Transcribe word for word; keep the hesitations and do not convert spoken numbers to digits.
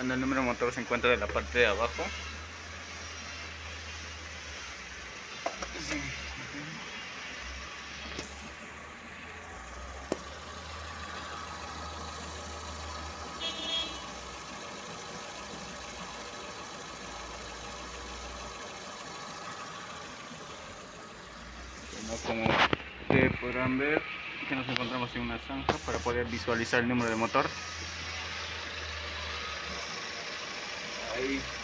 Bueno, el número de motor se encuentra de la parte de abajo. Sí. Bueno, como que podrán ver, que nos encontramos en una zanja para poder visualizar el número de motor. Ahí.